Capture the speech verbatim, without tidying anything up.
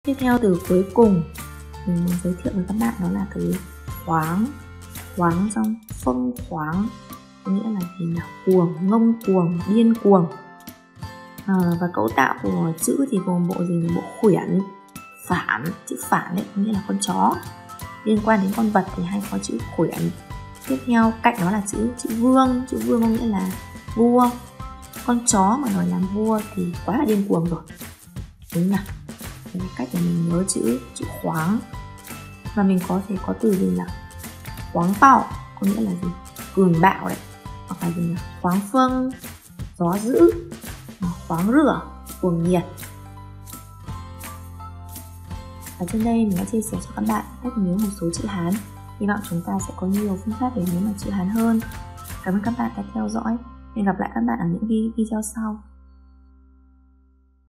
Tiếp theo từ cuối cùng mình muốn giới thiệu với các bạn đó là từ khoáng. Khoáng xong phâng khoáng có nghĩa là gì nào? Cuồng, ngông cuồng, điên cuồng. À, và cấu tạo của chữ thì gồm bộ gì? Bộ khuyển, phản. Chữ phản đấy có nghĩa là con chó. Liên quan đến con vật thì hay có chữ khuyển. Tiếp theo cạnh đó là chữ chữ vương. Chữ vương có nghĩa là vua. Con chó mà nói làm vua thì quá là điên cuồng rồi, đúng nhỉ? Đây là cách để mình nhớ chữ chữ khoáng. Và mình có thể có từ gì là khoáng bạo, có nghĩa là gì? Cường bạo đấy. Hoặc là gì là khoáng phâng, gió dữ. Khoáng rửa, cuồng nhiệt. Và trên đây mình đã chia sẻ cho các bạn cách nhớ một số chữ Hán. Hy vọng chúng ta sẽ có nhiều phương pháp để nhớ một chữ Hán hơn. Cảm ơn các bạn đã theo dõi. Hẹn gặp lại các bạn ở những video sau.